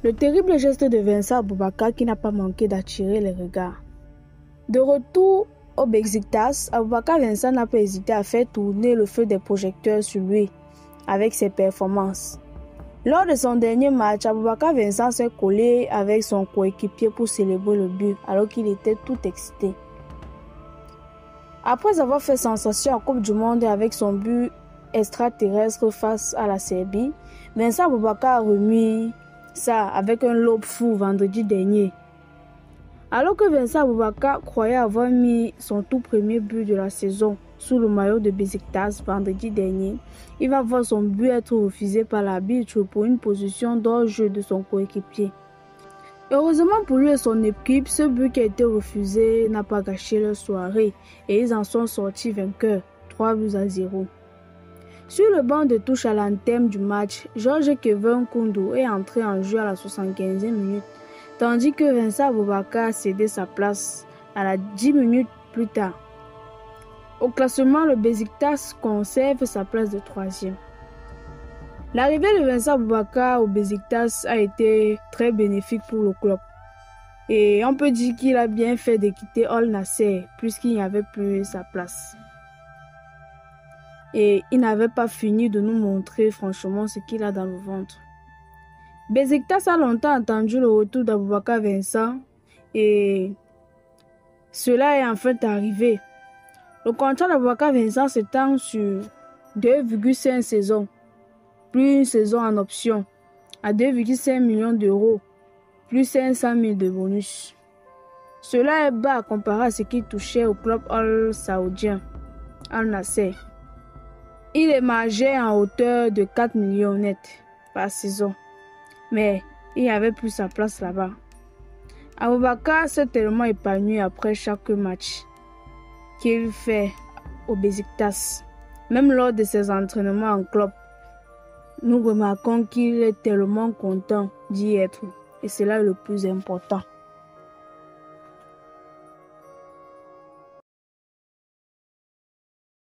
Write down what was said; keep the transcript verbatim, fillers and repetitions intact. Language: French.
Le terrible geste de Vincent Aboubakar qui n'a pas manqué d'attirer les regards. De retour au Beşiktaş, Aboubakar Vincent n'a pas hésité à faire tourner le feu des projecteurs sur lui avec ses performances. Lors de son dernier match, Aboubakar Vincent s'est collé avec son coéquipier pour célébrer le but alors qu'il était tout excité. Après avoir fait sensation en Coupe du Monde avec son but extraterrestre face à la Serbie, Vincent Aboubakar a remis ça avec un lob fou vendredi dernier. Alors que Vincent Aboubakar croyait avoir mis son tout premier but de la saison sous le maillot de Beşiktaş vendredi dernier, il va voir son but être refusé par l'arbitre pour une position d'hors-jeu de son coéquipier. Heureusement pour lui et son équipe, ce but qui a été refusé n'a pas gâché leur soirée et ils en sont sortis vainqueurs, trois buts à zéro. Sur le banc de touche à l'entame du match, Georges Kevin Koundou est entré en jeu à la soixante-quinzième minute, tandis que Vincent Aboubakar a cédé sa place à la dix minutes plus tard. Au classement, le Beşiktaş conserve sa place de troisième. L'arrivée de Vincent Aboubakar au Beşiktaş a été très bénéfique pour le club. Et on peut dire qu'il a bien fait de quitter Al Nassr puisqu'il n'y avait plus sa place. Et il n'avait pas fini de nous montrer franchement ce qu'il a dans le ventre. Beşiktaş a longtemps attendu le retour d'Aboubakar Vincent et cela est enfin arrivé. Le contrat d'Aboubakar Vincent s'étend sur deux virgule cinq saisons, plus une saison en option, à deux virgule cinq millions d'euros, plus cinq cent mille de bonus. Cela est bas comparé à ce qu'il touchait au club al-saoudien, Al Nassr. Il émargeait en hauteur de quatre millions net par saison, mais il n'y avait plus sa place là-bas. Aboubakar s'est tellement épanoui après chaque match qu'il fait au Beşiktaş. Même lors de ses entraînements en club, nous remarquons qu'il est tellement content d'y être et c'est là le plus important.